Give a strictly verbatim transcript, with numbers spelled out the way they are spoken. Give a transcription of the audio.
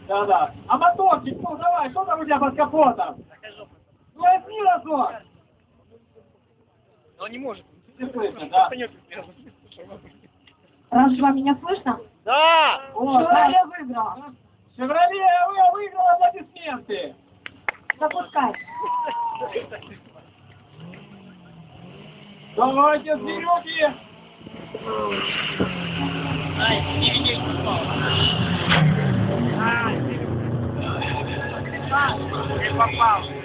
Да-да. А моторчик, ну давай, что там у тебя под капотом? Ну возьми разок. Но он не может. Не слышно, да? Раз два, меня слышно? Да! О, Шевроле выиграла. Шевроле вы выиграл аплодисменты. Запускай. Давайте, зверюги. Ай, не видишь, попал. Ай, не попал.